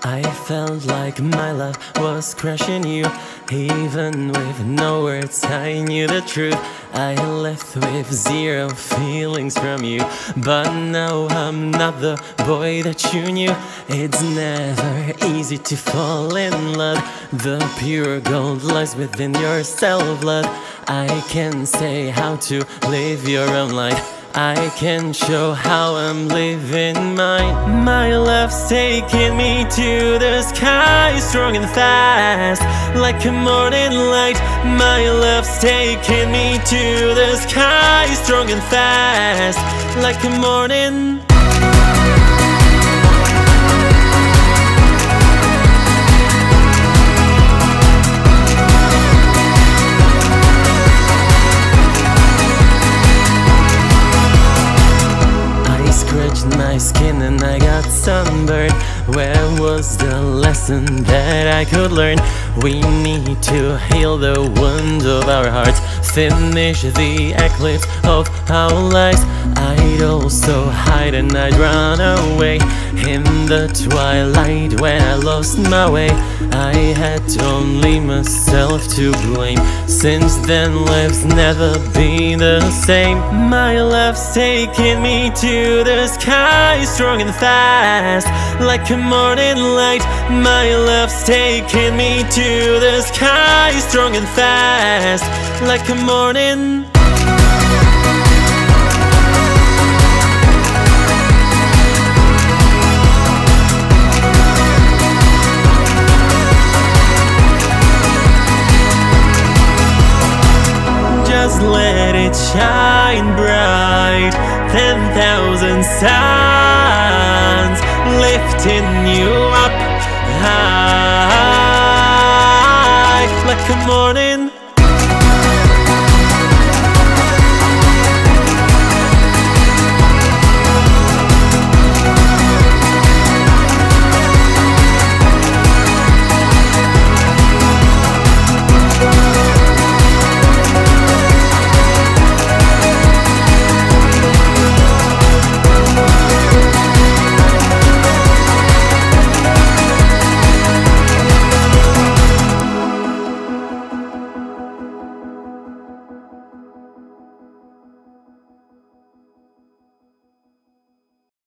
I felt like my love was crushing you. Even with no words, I knew the truth. I left with zero feelings from you, but now I'm not the boy that you knew. It's never easy to fall in love. The pure gold lies within your self-love. I can say how to live your own life. I can show how I'm living mine. My love's taking me to the sky, strong and fast, like a morning light. My love's taking me to the sky, strong and fast, like a morning. My skin and I got sunburned. Where was the lesson that I could learn? We need to heal the wound of our hearts, finish the eclipse of our lives. I'd also hide and I'd run away in the twilight when I lost my way. I had only myself to blame. Since then life's never been the same. My love's taking me to the sky, strong and fast, like a morning light. My love's taking me to the sky, strong and fast, like a morning. Just let it shine bright, 10,000 suns lifting you up high, like a morning.